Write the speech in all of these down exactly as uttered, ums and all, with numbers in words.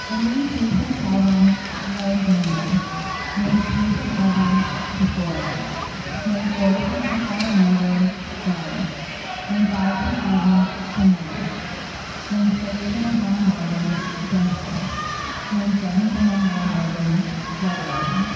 many people call them Logan. Many people call them before. Many Logan call another God. When God can call Commander. When Satan and Mother Joseph. When Jonathan and Mother Joel.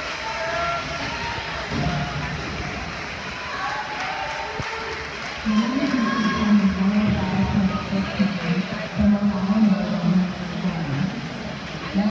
Many